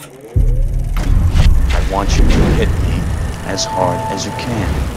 I want you to hit me as hard as you can.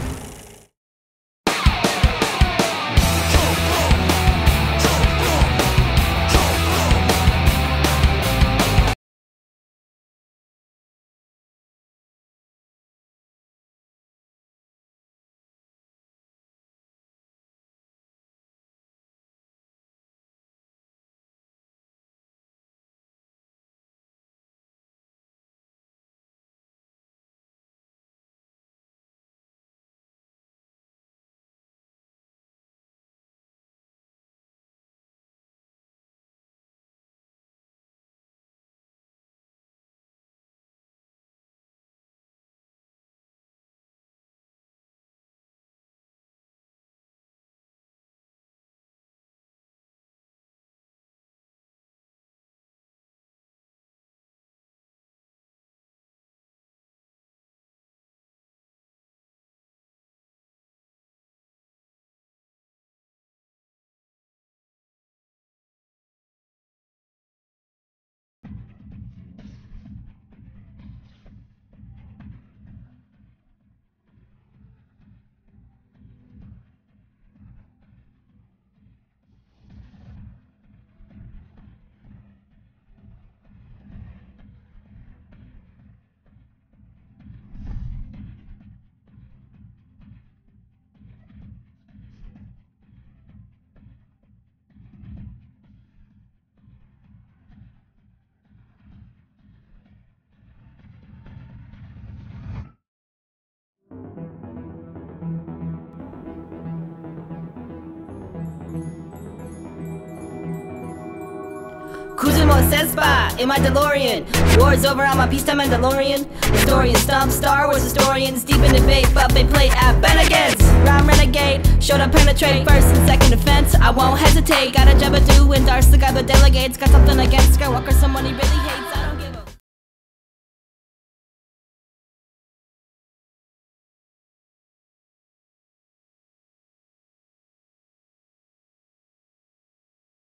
Cruising more Sespa in my DeLorean. War's over, I'm a peacetime Mandalorian. Historians stomp Star Wars historians deep in debate, but they played at Bennigan's. Rhyme renegade, showed up penetrating first and second offense. I won't hesitate. Got a job to do and Darcy got the delegates. Got something against Skywalker, someone he really hates.